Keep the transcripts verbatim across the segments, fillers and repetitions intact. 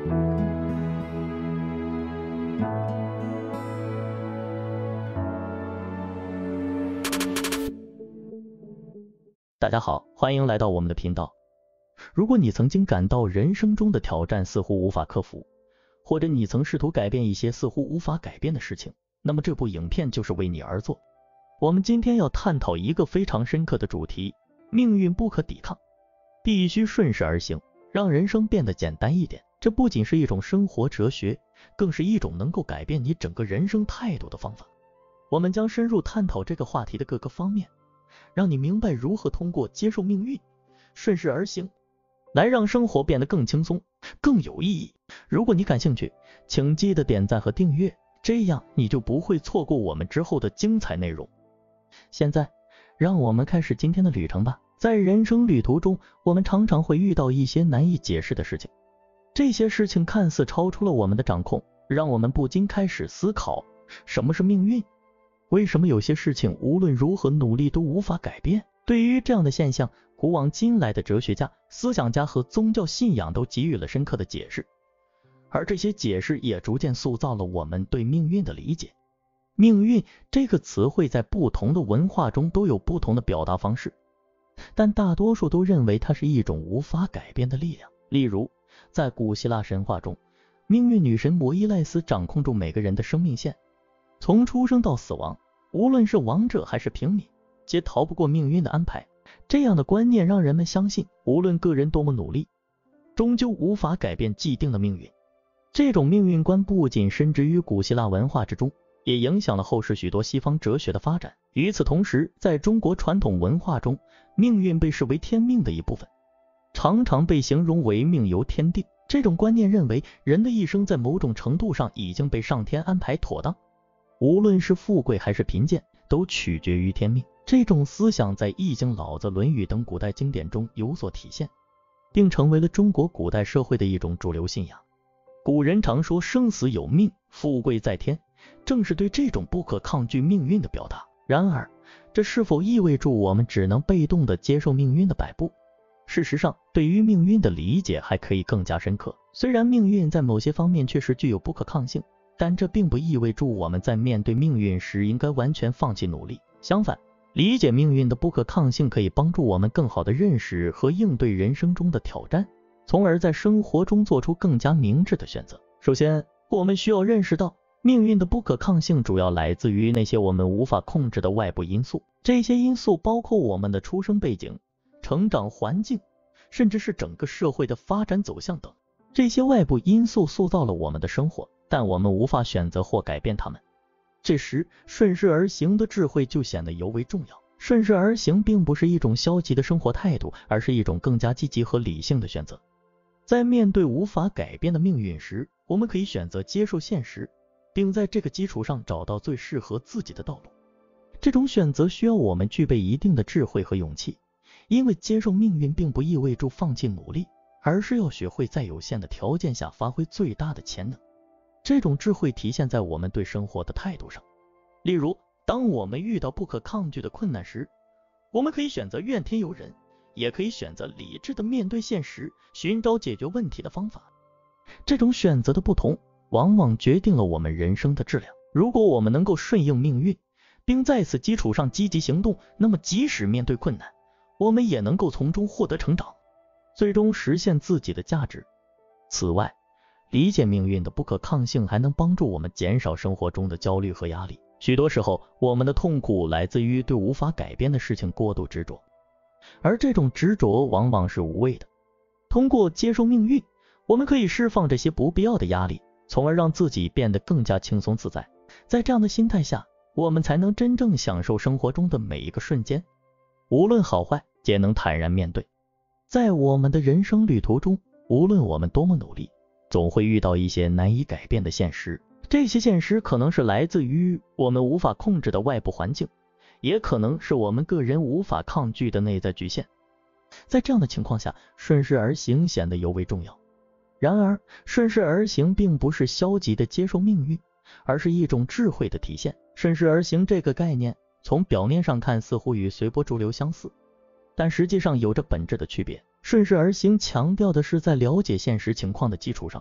大家好，欢迎来到我们的频道。如果你曾经感到人生中的挑战似乎无法克服，或者你曾试图改变一些似乎无法改变的事情，那么这部影片就是为你而做。我们今天要探讨一个非常深刻的主题：命运不可抵抗，必须顺势而行，让人生变得简单一点。这不仅是一种生活哲学，更是一种能够改变你整个人生态度的方法。我们将深入探讨这个话题的各个方面，让你明白如何通过接受命运，顺势而行，来让生活变得更轻松、更有意义。如果你感兴趣，请记得点赞和订阅，这样你就不会错过我们之后的精彩内容。现在，让我们开始今天的旅程吧。在人生旅途中，我们常常会遇到一些难以解释的事情，这些事情看似超出了我们的掌控，让我们不禁开始思考，什么是命运？为什么有些事情无论如何努力都无法改变？对于这样的现象，古往今来的哲学家、思想家和宗教信仰都给予了深刻的解释，而这些解释也逐渐塑造了我们对命运的理解。命运这个词汇在不同的文化中都有不同的表达方式，但大多数都认为它是一种无法改变的力量。例如，在古希腊神话中，命运女神摩伊赖斯掌控住每个人的生命线，从出生到死亡，无论是王者还是平民，皆逃不过命运的安排。这样的观念让人们相信，无论个人多么努力，终究无法改变既定的命运。这种命运观不仅深植于古希腊文化之中，也影响了后世许多西方哲学的发展。与此同时，在中国传统文化中，命运被视为天命的一部分，常常被形容为命由天定。这种观念认为，人的一生在某种程度上已经被上天安排妥当，无论是富贵还是贫贱，都取决于天命。这种思想在《易经》、老子、《论语》等古代经典中有所体现，并成为了中国古代社会的一种主流信仰。古人常说生死有命，富贵在天，正是对这种不可抗拒命运的表达。然而，这是否意味着我们只能被动地接受命运的摆布？事实上，对于命运的理解还可以更加深刻。虽然命运在某些方面确实具有不可抗性，但这并不意味着我们在面对命运时应该完全放弃努力。相反，理解命运的不可抗性可以帮助我们更好地认识和应对人生中的挑战，从而在生活中做出更加明智的选择。首先，我们需要认识到，命运的不可抗性主要来自于那些我们无法控制的外部因素。这些因素包括我们的出生背景、成长环境，甚至是整个社会的发展走向等。这些外部因素塑造了我们的生活，但我们无法选择或改变它们。这时，顺势而行的智慧就显得尤为重要。顺势而行并不是一种消极的生活态度，而是一种更加积极和理性的选择。在面对无法改变的命运时，我们可以选择接受现实，并在这个基础上找到最适合自己的道路。这种选择需要我们具备一定的智慧和勇气，因为接受命运并不意味着放弃努力，而是要学会在有限的条件下发挥最大的潜能。这种智慧体现在我们对生活的态度上。例如，当我们遇到不可抗拒的困难时，我们可以选择怨天尤人，也可以选择理智的面对现实，寻找解决问题的方法。这种选择的不同，往往决定了我们人生的质量。如果我们能够顺应命运，并在此基础上积极行动，那么即使面对困难，我们也能够从中获得成长，最终实现自己的价值。此外，理解命运的不可抗性还能帮助我们减少生活中的焦虑和压力。许多时候，我们的痛苦来自于对无法改变的事情过度执着，而这种执着往往是无谓的。通过接受命运，我们可以释放这些不必要的压力，从而让自己变得更加轻松自在。在这样的心态下，我们才能真正享受生活中的每一个瞬间，无论好坏，皆能坦然面对。在我们的人生旅途中，无论我们多么努力，总会遇到一些难以改变的现实。这些现实可能是来自于我们无法控制的外部环境，也可能是我们个人无法抗拒的内在局限。在这样的情况下，顺势而行显得尤为重要。然而，顺势而行并不是消极的接受命运，而是一种智慧的体现。顺势而行这个概念，从表面上看似乎与随波逐流相似，但实际上有着本质的区别。顺势而行强调的是在了解现实情况的基础上，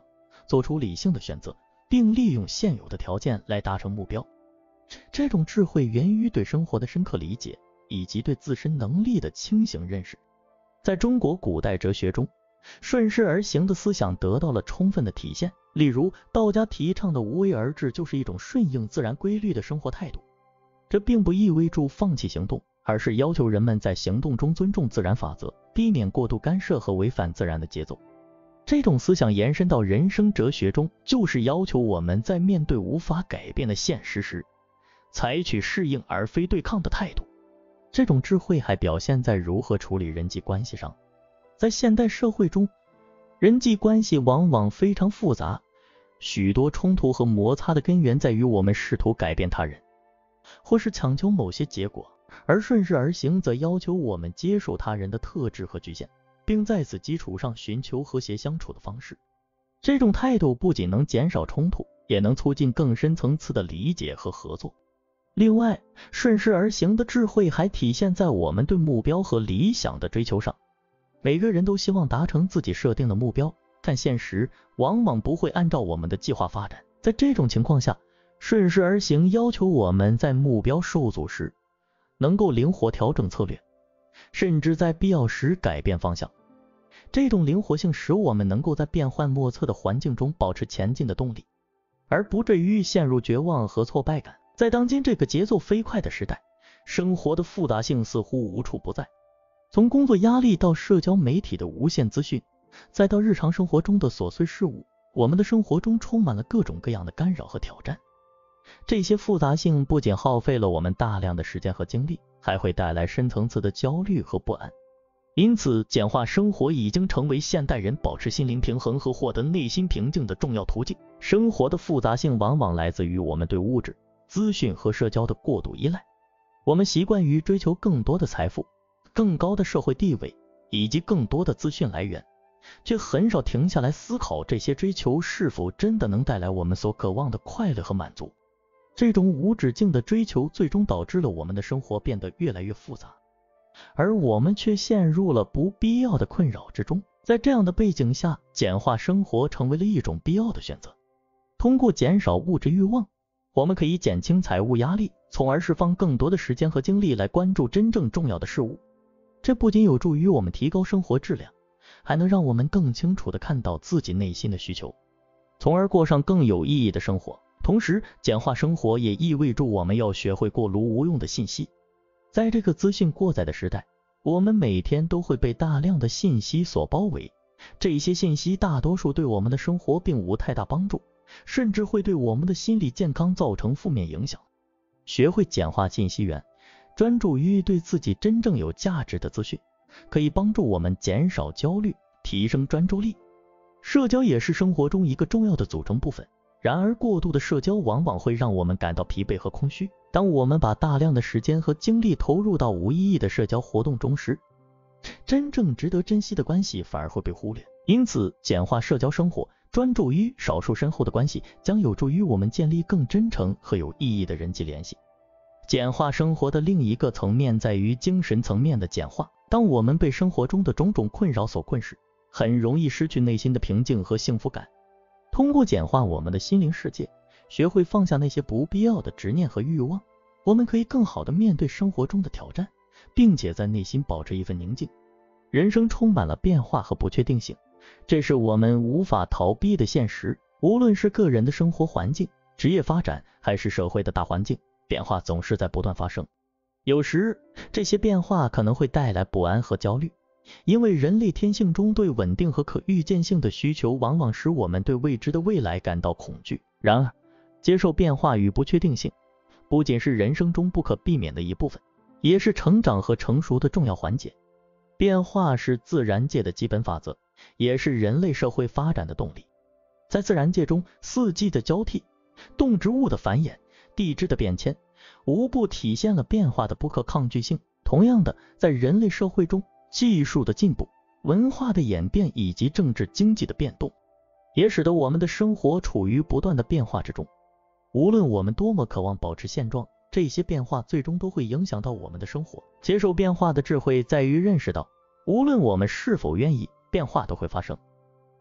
做出理性的选择，并利用现有的条件来达成目标。这种智慧源于对生活的深刻理解，以及对自身能力的清醒认识。在中国古代哲学中，顺势而行的思想得到了充分的体现。例如，道家提倡的无为而治就是一种顺应自然规律的生活态度。这并不意味着放弃行动，而是要求人们在行动中尊重自然法则，避免过度干涉和违反自然的节奏。这种思想延伸到人生哲学中，就是要求我们在面对无法改变的现实时，采取适应而非对抗的态度。这种智慧还表现在如何处理人际关系上。在现代社会中，人际关系往往非常复杂，许多冲突和摩擦的根源在于我们试图改变他人，或是强求某些结果，而顺势而行则要求我们接受他人的特质和局限，并在此基础上寻求和谐相处的方式。这种态度不仅能减少冲突，也能促进更深层次的理解和合作。另外，顺势而行的智慧还体现在我们对目标和理想的追求上。每个人都希望达成自己设定的目标，但现实往往不会按照我们的计划发展。在这种情况下，顺势而行要求我们在目标受阻时，能够灵活调整策略，甚至在必要时改变方向。这种灵活性使我们能够在变幻莫测的环境中保持前进的动力，而不至于陷入绝望和挫败感。在当今这个节奏飞快的时代，生活的复杂性似乎无处不在。从工作压力到社交媒体的无限资讯，再到日常生活中的琐碎事物，我们的生活中充满了各种各样的干扰和挑战。这些复杂性不仅耗费了我们大量的时间和精力，还会带来深层次的焦虑和不安。因此，简化生活已经成为现代人保持心灵平衡和获得内心平静的重要途径。生活的复杂性往往来自于我们对物质、资讯和社交的过度依赖。我们习惯于追求更多的财富、更高的社会地位以及更多的资讯来源，却很少停下来思考这些追求是否真的能带来我们所渴望的快乐和满足。这种无止境的追求最终导致了我们的生活变得越来越复杂，而我们却陷入了不必要的困扰之中。在这样的背景下，简化生活成为了一种必要的选择。通过减少物质欲望，我们可以减轻财务压力，从而释放更多的时间和精力来关注真正重要的事物。这不仅有助于我们提高生活质量，还能让我们更清楚地看到自己内心的需求，从而过上更有意义的生活。同时，简化生活也意味着我们要学会过炉无用的信息。在这个资讯过载的时代，我们每天都会被大量的信息所包围，这些信息大多数对我们的生活并无太大帮助，甚至会对我们的心理健康造成负面影响。学会简化信息源，专注于对自己真正有价值的资讯，可以帮助我们减少焦虑，提升专注力。社交也是生活中一个重要的组成部分，然而过度的社交往往会让我们感到疲惫和空虚。当我们把大量的时间和精力投入到无意义的社交活动中时，真正值得珍惜的关系反而会被忽略。因此，简化社交生活，专注于少数深厚的关系，将有助于我们建立更真诚和有意义的人际联系。简化生活的另一个层面在于精神层面的简化。当我们被生活中的种种困扰所困时，很容易失去内心的平静和幸福感。通过简化我们的心灵世界，学会放下那些不必要的执念和欲望，我们可以更好地面对生活中的挑战，并且在内心保持一份宁静。人生充满了变化和不确定性，这是我们无法逃避的现实。无论是个人的生活环境、职业发展，还是社会的大环境，变化总是在不断发生。有时，这些变化可能会带来不安和焦虑，因为人类天性中对稳定和可预见性的需求往往使我们对未知的未来感到恐惧。然而，接受变化与不确定性不仅是人生中不可避免的一部分，也是成长和成熟的重要环节。变化是自然界的基本法则，也是人类社会发展的动力。在自然界中，四季的交替、动植物的繁衍、地质的变迁，无不体现了变化的不可抗拒性。同样的，在人类社会中，技术的进步、文化的演变以及政治经济的变动，也使得我们的生活处于不断的变化之中。无论我们多么渴望保持现状，这些变化最终都会影响到我们的生活。接受变化的智慧在于认识到，无论我们是否愿意，变化都会发生。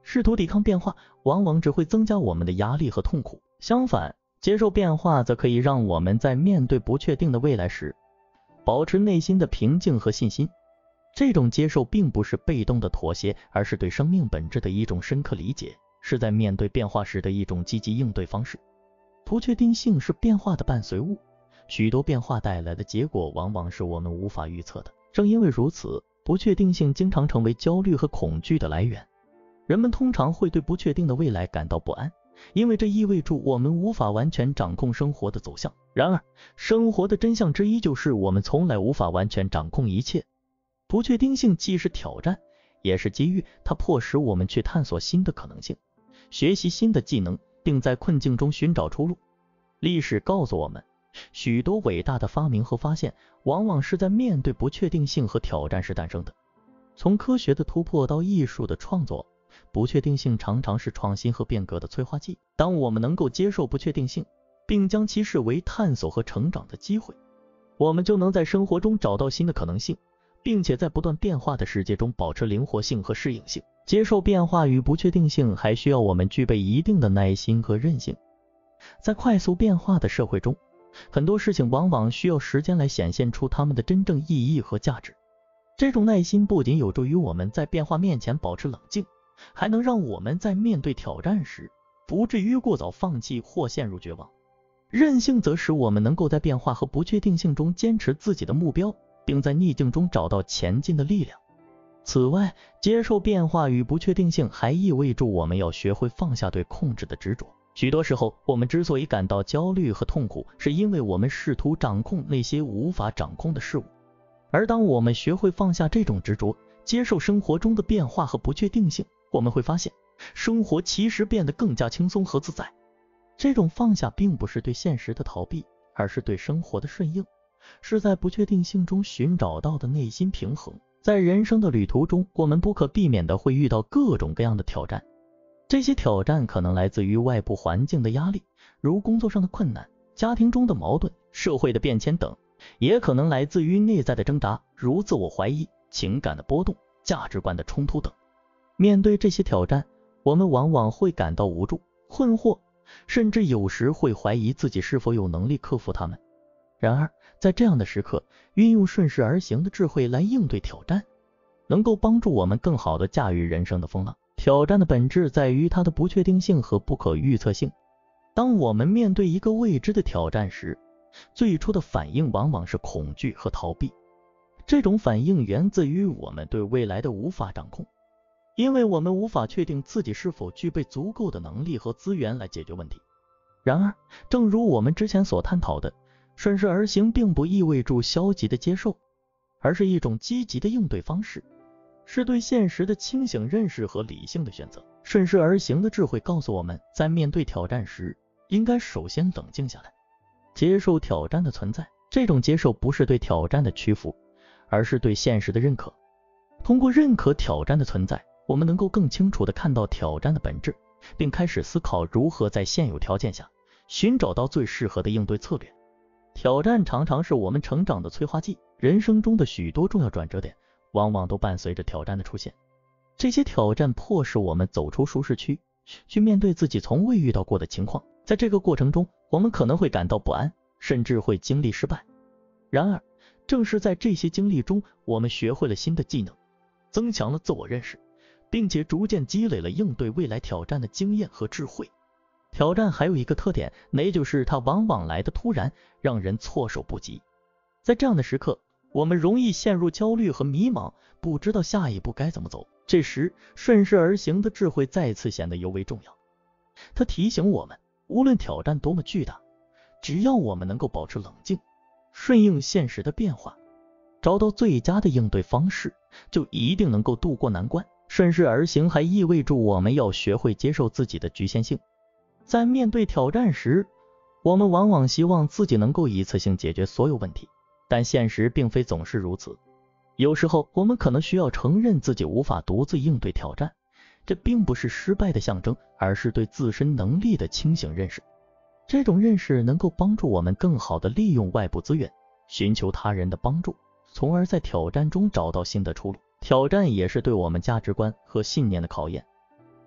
试图抵抗变化，往往只会增加我们的压力和痛苦。相反，接受变化则可以让我们在面对不确定的未来时，保持内心的平静和信心。这种接受并不是被动的妥协，而是对生命本质的一种深刻理解，是在面对变化时的一种积极应对方式。不确定性是变化的伴随物，许多变化带来的结果往往是我们无法预测的。正因为如此，不确定性经常成为焦虑和恐惧的来源。人们通常会对不确定的未来感到不安，因为这意味着我们无法完全掌控生活的走向。然而，生活的真相之一就是我们从来无法完全掌控一切。不确定性既是挑战，也是机遇，它迫使我们去探索新的可能性，学习新的技能，并在困境中寻找出路。历史告诉我们，许多伟大的发明和发现往往是在面对不确定性和挑战时诞生的。从科学的突破到艺术的创作，不确定性常常是创新和变革的催化剂。当我们能够接受不确定性，并将其视为探索和成长的机会，我们就能在生活中找到新的可能性，并且在不断变化的世界中保持灵活性和适应性。接受变化与不确定性还需要我们具备一定的耐心和韧性。在快速变化的社会中，很多事情往往需要时间来显现出它们的真正意义和价值。这种耐心不仅有助于我们在变化面前保持冷静，还能让我们在面对挑战时不至于过早放弃或陷入绝望。韧性则使我们能够在变化和不确定性中坚持自己的目标，并在逆境中找到前进的力量。此外，接受变化与不确定性还意味着我们要学会放下对控制的执着。许多时候，我们之所以感到焦虑和痛苦，是因为我们试图掌控那些无法掌控的事物。而当我们学会放下这种执着，接受生活中的变化和不确定性，我们会发现，生活其实变得更加轻松和自在。这种放下并不是对现实的逃避，而是对生活的顺应，是在不确定性中寻找到的内心平衡。在人生的旅途中，我们不可避免地会遇到各种各样的挑战。这些挑战可能来自于外部环境的压力，如工作上的困难、家庭中的矛盾、社会的变迁等，也可能来自于内在的挣扎，如自我怀疑、情感的波动、价值观的冲突等。面对这些挑战，我们往往会感到无助、困惑，甚至有时会怀疑自己是否有能力克服它们。然而，在这样的时刻，运用顺势而行的智慧来应对挑战，能够帮助我们更好地驾驭人生的风浪。挑战的本质在于它的不确定性和不可预测性。当我们面对一个未知的挑战时，最初的反应往往是恐惧和逃避。这种反应源自于我们对未来的无法掌控，因为我们无法确定自己是否具备足够的能力和资源来解决问题。然而，正如我们之前所探讨的，顺势而行并不意味着消极的接受，而是一种积极的应对方式，是对现实的清醒认识和理性的选择。顺势而行的智慧告诉我们，在面对挑战时，应该首先冷静下来，接受挑战的存在。这种接受不是对挑战的屈服，而是对现实的认可。通过认可挑战的存在，我们能够更清楚地看到挑战的本质，并开始思考如何在现有条件下寻找到最适合的应对策略。挑战常常是我们成长的催化剂，人生中的许多重要转折点往往都伴随着挑战的出现。这些挑战迫使我们走出舒适区，去面对自己从未遇到过的情况。在这个过程中，我们可能会感到不安，甚至会经历失败。然而，正是在这些经历中，我们学会了新的技能，增强了自我认识，并且逐渐积累了应对未来挑战的经验和智慧。挑战还有一个特点，那就是它往往来得突然，让人措手不及。在这样的时刻，我们容易陷入焦虑和迷茫，不知道下一步该怎么走。这时，顺势而行的智慧再次显得尤为重要。它提醒我们，无论挑战多么巨大，只要我们能够保持冷静，顺应现实的变化，找到最佳的应对方式，就一定能够渡过难关。顺势而行还意味着我们要学会接受自己的局限性。在面对挑战时，我们往往希望自己能够一次性解决所有问题，但现实并非总是如此。有时候，我们可能需要承认自己无法独自应对挑战，这并不是失败的象征，而是对自身能力的清醒认识。这种认识能够帮助我们更好地利用外部资源，寻求他人的帮助，从而在挑战中找到新的出路。挑战也是对我们价值观和信念的考验。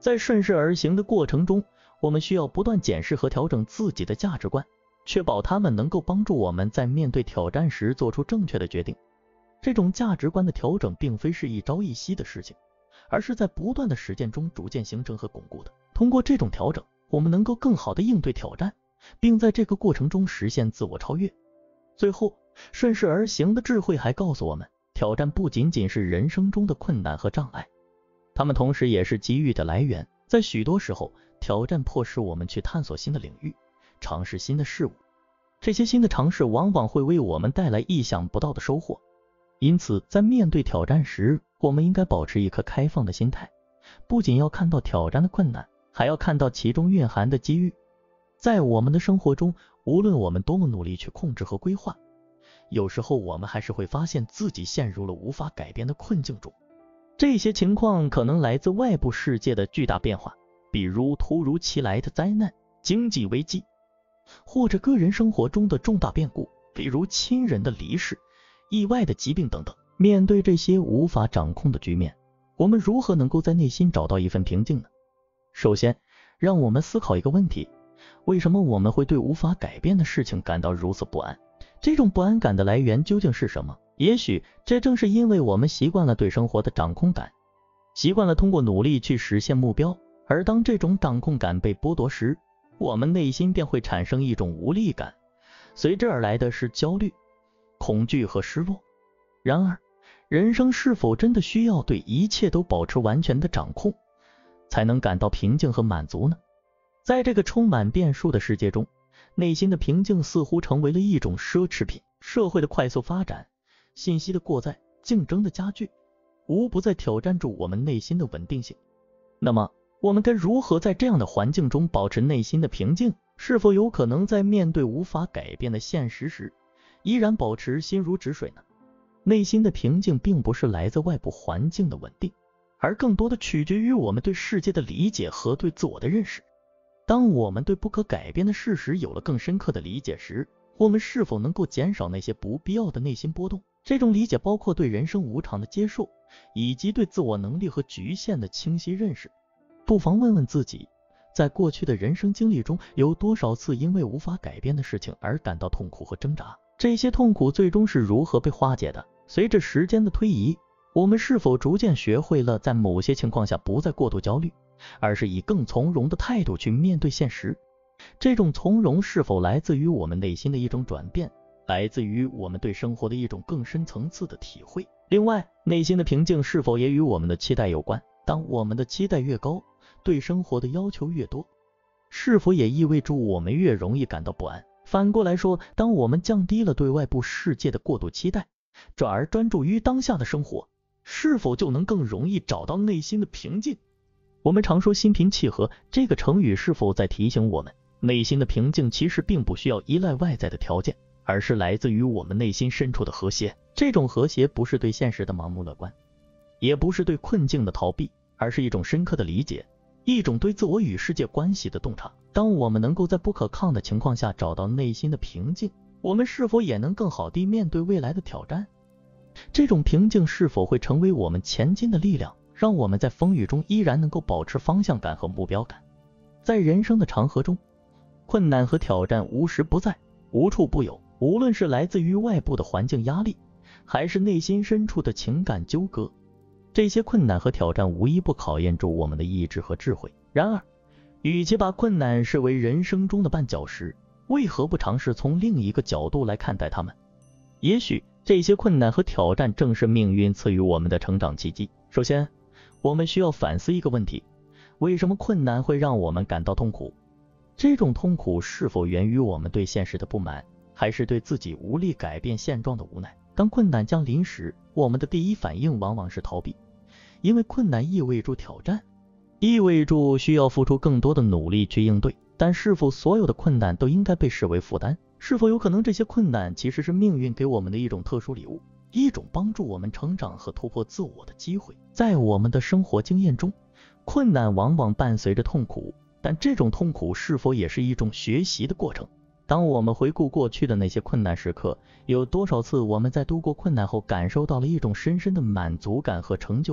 在顺势而行的过程中，我们需要不断检视和调整自己的价值观，确保它们能够帮助我们在面对挑战时做出正确的决定。这种价值观的调整并非是一朝一夕的事情，而是在不断的实践中逐渐形成和巩固的。通过这种调整，我们能够更好地应对挑战，并在这个过程中实现自我超越。最后，顺势而行的智慧还告诉我们，挑战不仅仅是人生中的困难和障碍，它们同时也是机遇的来源。在许多时候，挑战迫使我们去探索新的领域，尝试新的事物。这些新的尝试往往会为我们带来意想不到的收获。因此，在面对挑战时，我们应该保持一颗开放的心态，不仅要看到挑战的困难，还要看到其中蕴含的机遇。在我们的生活中，无论我们多么努力去控制和规划，有时候我们还是会发现自己陷入了无法改变的困境中。这些情况可能来自外部世界的巨大变化，比如突如其来的灾难、经济危机，或者个人生活中的重大变故，比如亲人的离世、意外的疾病等等。面对这些无法掌控的局面，我们如何能够在内心找到一份平静呢？首先，让我们思考一个问题：为什么我们会对无法改变的事情感到如此不安？这种不安感的来源究竟是什么？也许这正是因为我们习惯了对生活的掌控感，习惯了通过努力去实现目标，而当这种掌控感被剥夺时，我们内心便会产生一种无力感，随之而来的是焦虑、恐惧和失落。然而，人生是否真的需要对一切都保持完全的掌控，才能感到平静和满足呢？在这个充满变数的世界中，内心的平静似乎成为了一种奢侈品。社会的快速发展、信息的过载、竞争的加剧，无不在挑战住我们内心的稳定性。那么，我们该如何在这样的环境中保持内心的平静？是否有可能在面对无法改变的现实时，依然保持心如止水呢？内心的平静并不是来自外部环境的稳定，而更多的取决于我们对世界的理解和对自我的认识。当我们对不可改变的事实有了更深刻的理解时，我们是否能够减少那些不必要的内心波动？这种理解包括对人生无常的接受，以及对自我能力和局限的清晰认识。不妨问问自己，在过去的人生经历中，有多少次因为无法改变的事情而感到痛苦和挣扎？这些痛苦最终是如何被化解的？随着时间的推移，我们是否逐渐学会了在某些情况下不再过度焦虑，而是以更从容的态度去面对现实？这种从容是否来自于我们内心的一种转变，来自于我们对生活的一种更深层次的体会？另外，内心的平静是否也与我们的期待有关？当我们的期待越高，对生活的要求越多，是否也意味着我们越容易感到不安？反过来说，当我们降低了对外部世界的过度期待，转而专注于当下的生活，是否就能更容易找到内心的平静？我们常说心平气和，这个成语是否在提醒我们，内心的平静其实并不需要依赖外在的条件，而是来自于我们内心深处的和谐。这种和谐不是对现实的盲目乐观，也不是对困境的逃避，而是一种深刻的理解，一种对自我与世界关系的洞察。当我们能够在不可抗的情况下找到内心的平静，我们是否也能更好地面对未来的挑战？这种平静是否会成为我们前进的力量，让我们在风雨中依然能够保持方向感和目标感？在人生的长河中，困难和挑战无时不在，无处不有。无论是来自于外部的环境压力，还是内心深处的情感纠葛，这些困难和挑战无一不考验住我们的意志和智慧。然而，与其把困难视为人生中的绊脚石，为何不尝试从另一个角度来看待它们？也许这些困难和挑战正是命运赐予我们的成长契机。首先，我们需要反思一个问题：为什么困难会让我们感到痛苦？这种痛苦是否源于我们对现实的不满，还是对自己无力改变现状的无奈？当困难降临时，我们的第一反应往往是逃避，因为困难意味着挑战，意味着需要付出更多的努力去应对。但是否所有的困难都应该被视为负担？是否有可能这些困难其实是命运给我们的一种特殊礼物，一种帮助我们成长和突破自我的机会？在我们的生活经验中，困难往往伴随着痛苦，但这种痛苦是否也是一种学习的过程？当我们回顾过去的那些困难时刻，有多少次我们在度过困难后感受到了一种深深的满足感和成就感？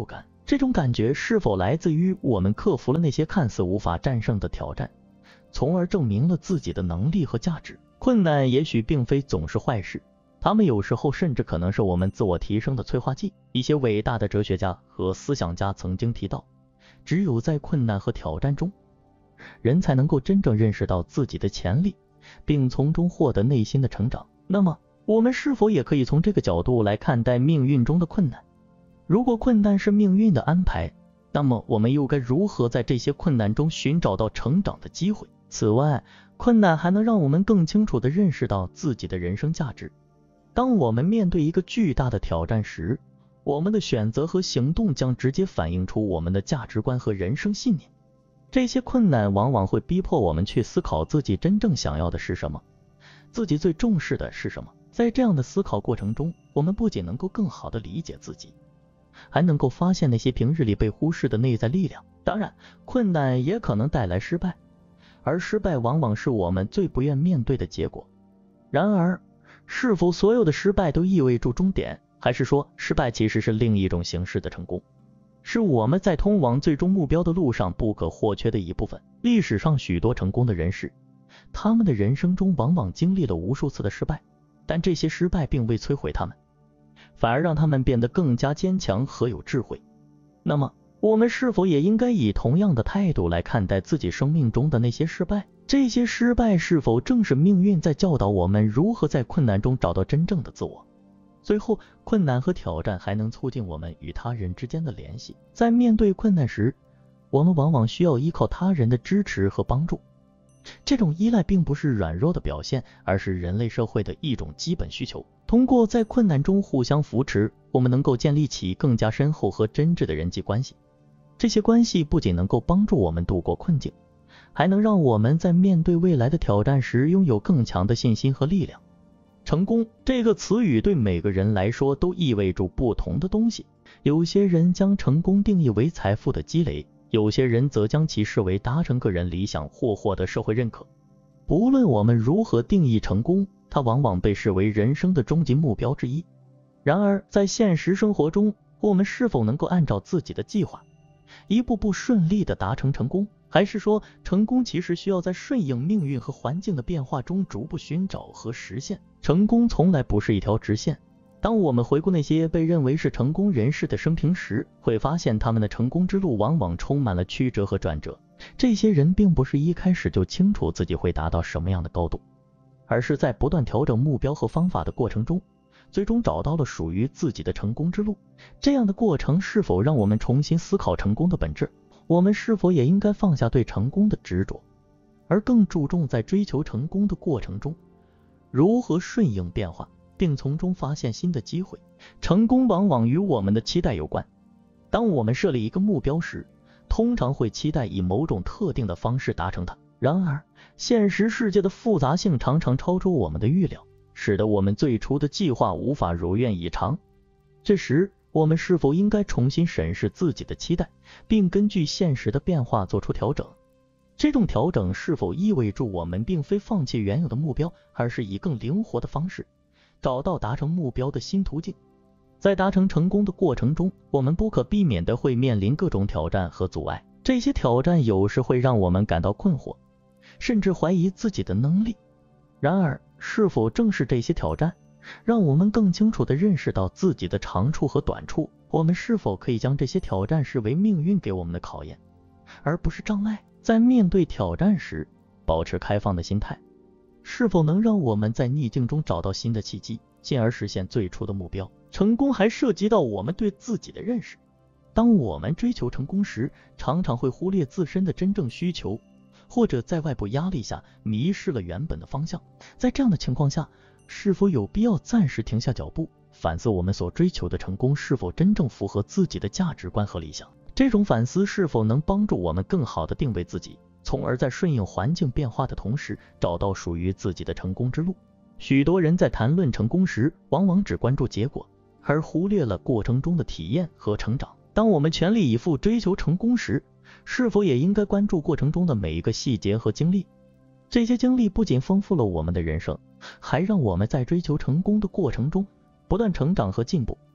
这种感觉是否来自于我们克服了那些看似无法战胜的挑战，从而证明了自己的能力和价值？困难也许并非总是坏事，他们有时候甚至可能是我们自我提升的催化剂。一些伟大的哲学家和思想家曾经提到，只有在困难和挑战中，人才能够真正认识到自己的潜力，并从中获得内心的成长。那么，我们是否也可以从这个角度来看待命运中的困难？如果困难是命运的安排，那么我们又该如何在这些困难中寻找到成长的机会？此外，困难还能让我们更清楚地认识到自己的人生价值。当我们面对一个巨大的挑战时，我们的选择和行动将直接反映出我们的价值观和人生信念。这些困难往往会逼迫我们去思考自己真正想要的是什么，自己最重视的是什么。在这样的思考过程中，我们不仅能够更好地理解自己，还能够发现那些平日里被忽视的内在力量。当然，困难也可能带来失败，而失败往往是我们最不愿面对的结果。然而，是否所有的失败都意味着终点，还是说失败其实是另一种形式的成功，是我们在通往最终目标的路上不可或缺的一部分？历史上许多成功的人士，他们的人生中往往经历了无数次的失败，但这些失败并未摧毁他们，反而让他们变得更加坚强和有智慧。那么，我们是否也应该以同样的态度来看待自己生命中的那些失败？这些失败是否正是命运在教导我们如何在困难中找到真正的自我？最后，困难和挑战还能促进我们与他人之间的联系。在面对困难时，我们往往需要依靠他人的支持和帮助。这种依赖并不是软弱的表现，而是人类社会的一种基本需求。通过在困难中互相扶持，我们能够建立起更加深厚和真挚的人际关系。这些关系不仅能够帮助我们度过困境，还能让我们在面对未来的挑战时拥有更强的信心和力量。成功这个词语对每个人来说都意味着不同的东西。有些人将成功定义为财富的积累，有些人则将其视为达成个人理想或获得社会认可。不论我们如何定义成功，它往往被视为人生的终极目标之一。然而，在现实生活中，我们是否能够按照自己的计划，一步步顺利地达成成功？还是说，成功其实需要在顺应命运和环境的变化中逐步寻找和实现？成功从来不是一条直线。当我们回顾那些被认为是成功人士的生平时，会发现他们的成功之路往往充满了曲折和转折。这些人并不是一开始就清楚自己会达到什么样的高度，而是在不断调整目标和方法的过程中，最终找到了属于自己的成功之路。这样的过程是否让我们重新思考成功的本质？我们是否也应该放下对成功的执着，而更注重在追求成功的过程中如何顺应变化，并从中发现新的机会？成功往往与我们的期待有关。当我们设立一个目标时，通常会期待以某种特定的方式达成它。然而，现实世界的复杂性常常超出我们的预料，使得我们最初的计划无法如愿以偿。这时，我们是否应该重新审视自己的期待，并根据现实的变化做出调整？这种调整是否意味着我们并非放弃原有的目标，而是以更灵活的方式找到达成目标的新途径？在达成成功的过程中，我们不可避免地会面临各种挑战和阻碍。这些挑战有时会让我们感到困惑，甚至怀疑自己的能力。然而，是否正是这些挑战让我们更清楚地认识到自己的长处和短处？我们是否可以将这些挑战视为命运给我们的考验，而不是障碍？在面对挑战时，保持开放的心态，是否能让我们在逆境中找到新的契机，进而实现最初的目标？成功还涉及到我们对自己的认识。当我们追求成功时，常常会忽略自身的真正需求，或者在外部压力下迷失了原本的方向。在这样的情况下，是否有必要暂时停下脚步，反思我们所追求的成功是否真正符合自己的价值观和理想？这种反思是否能帮助我们更好地定位自己，从而在顺应环境变化的同时，找到属于自己的成功之路？许多人在谈论成功时，往往只关注结果，而忽略了过程中的体验和成长。当我们全力以赴追求成功时，是否也应该关注过程中的每一个细节和经历？这些经历不仅丰富了我们的人生，还让我们在追求成功的过程中不断成长和进步。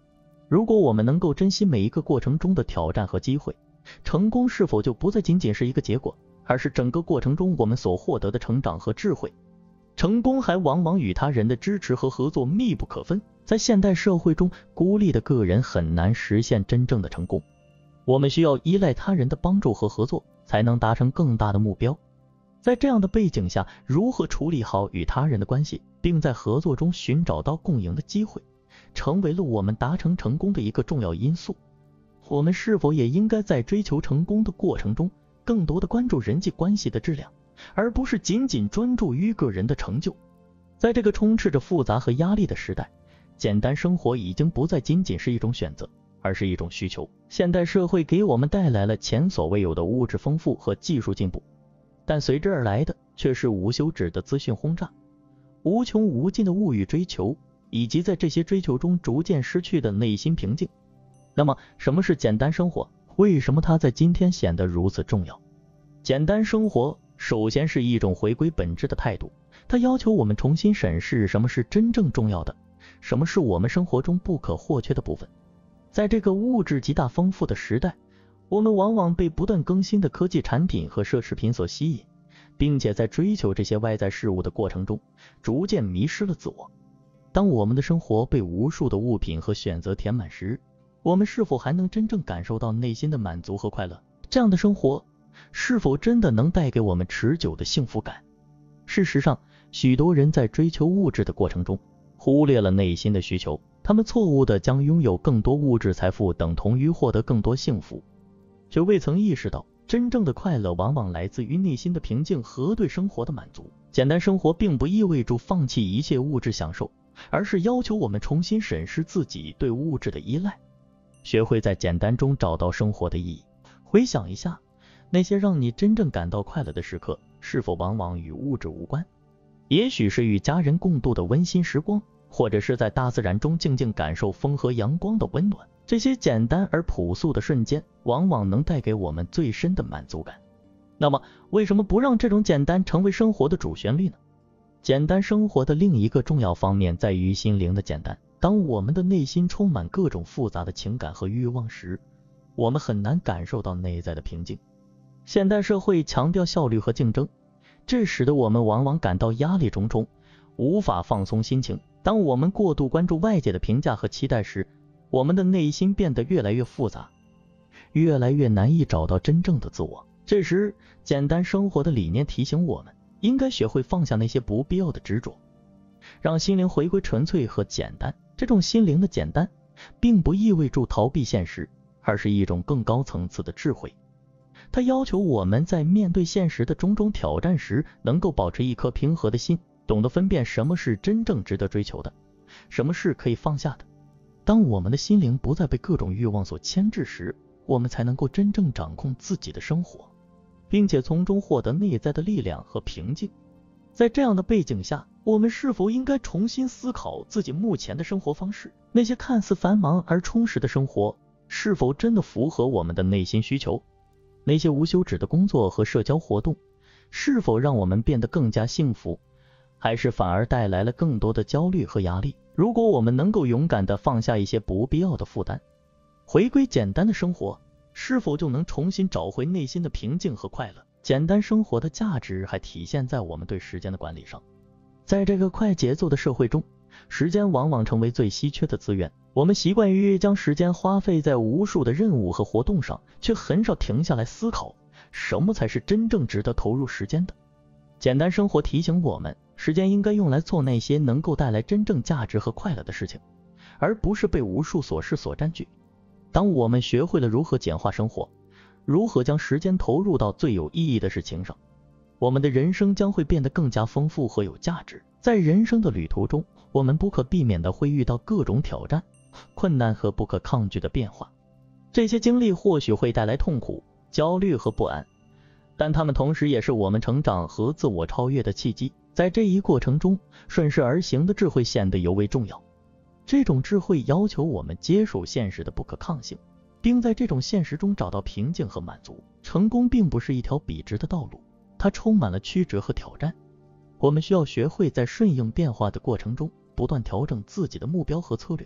如果我们能够珍惜每一个过程中的挑战和机会，成功是否就不再仅仅是一个结果，而是整个过程中我们所获得的成长和智慧。成功还往往与他人的支持和合作密不可分。在现代社会中，孤立的个人很难实现真正的成功，我们需要依赖他人的帮助和合作，才能达成更大的目标。在这样的背景下，如何处理好与他人的关系，并在合作中寻找到共赢的机会，成为了我们达成成功的一个重要因素。我们是否也应该在追求成功的过程中，更多的关注人际关系的质量，而不是仅仅专注于个人的成就？在这个充斥着复杂和压力的时代，简单生活已经不再仅仅是一种选择，而是一种需求。现代社会给我们带来了前所未有的物质丰富和技术进步，但随之而来的却是无休止的资讯轰炸，无穷无尽的物欲追求，以及在这些追求中逐渐失去的内心平静。那么，什么是简单生活？为什么它在今天显得如此重要？简单生活首先是一种回归本质的态度，它要求我们重新审视什么是真正重要的，什么是我们生活中不可或缺的部分。在这个物质极大丰富的时代，我们往往被不断更新的科技产品和奢侈品所吸引，并且在追求这些外在事物的过程中，逐渐迷失了自我。当我们的生活被无数的物品和选择填满时，我们是否还能真正感受到内心的满足和快乐？这样的生活是否真的能带给我们持久的幸福感？事实上，许多人在追求物质的过程中，忽略了内心的需求，他们错误地将拥有更多物质财富等同于获得更多幸福，却未曾意识到真正的快乐往往来自于内心的平静和对生活的满足。简单生活并不意味着放弃一切物质享受，而是要求我们重新审视自己对物质的依赖，学会在简单中找到生活的意义。回想一下，那些让你真正感到快乐的时刻，是否往往与物质无关？也许是与家人共度的温馨时光，或者是在大自然中静静感受风和阳光的温暖。这些简单而朴素的瞬间，往往能带给我们最深的满足感。那么，为什么不让这种简单成为生活的主旋律呢？简单生活的另一个重要方面在于心灵的简单。当我们的内心充满各种复杂的情感和欲望时，我们很难感受到内在的平静。现代社会强调效率和竞争，这使得我们往往感到压力重重，无法放松心情。当我们过度关注外界的评价和期待时，我们的内心变得越来越复杂，越来越难以找到真正的自我。这时，简单生活的理念提醒我们，应该学会放下那些不必要的执着，让心灵回归纯粹和简单。这种心灵的简单，并不意味着逃避现实，而是一种更高层次的智慧。它要求我们在面对现实的种种挑战时，能够保持一颗平和的心，懂得分辨什么是真正值得追求的，什么是可以放下的。当我们的心灵不再被各种欲望所牵制时，我们才能够真正掌控自己的生活，并且从中获得内在的力量和平静。在这样的背景下，我们是否应该重新思考自己目前的生活方式？那些看似繁忙而充实的生活，是否真的符合我们的内心需求？那些无休止的工作和社交活动，是否让我们变得更加幸福，还是反而带来了更多的焦虑和压力？如果我们能够勇敢地放下一些不必要的负担，回归简单的生活，是否就能重新找回内心的平静和快乐？简单生活的价值还体现在我们对时间的管理上。在这个快节奏的社会中，时间往往成为最稀缺的资源。我们习惯于将时间花费在无数的任务和活动上，却很少停下来思考，什么才是真正值得投入时间的。简单生活提醒我们，时间应该用来做那些能够带来真正价值和快乐的事情，而不是被无数琐事所占据。当我们学会了如何简化生活，如何将时间投入到最有意义的事情上，我们的人生将会变得更加丰富和有价值。在人生的旅途中，我们不可避免的会遇到各种挑战、困难和不可抗拒的变化。这些经历或许会带来痛苦、焦虑和不安，但它们同时也是我们成长和自我超越的契机。在这一过程中，顺势而行的智慧显得尤为重要。这种智慧要求我们接受现实的不可抗性，并在这种现实中找到平静和满足。成功并不是一条笔直的道路，它充满了曲折和挑战。我们需要学会在顺应变化的过程中，不断调整自己的目标和策略，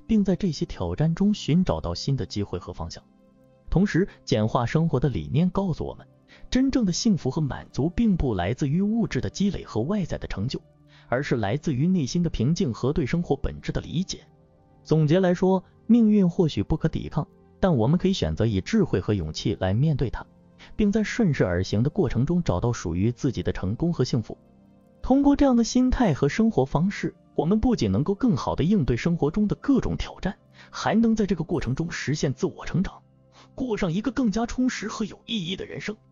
并在这些挑战中寻找到新的机会和方向。同时，简化生活的理念告诉我们，真正的幸福和满足并不来自于物质的积累和外在的成就，而是来自于内心的平静和对生活本质的理解。总结来说，命运或许不可抵抗，但我们可以选择以智慧和勇气来面对它，并在顺势而行的过程中找到属于自己的成功和幸福。通过这样的心态和生活方式，我们不仅能够更好地应对生活中的各种挑战，还能在这个过程中实现自我成长，过上一个更加充实和有意义的人生。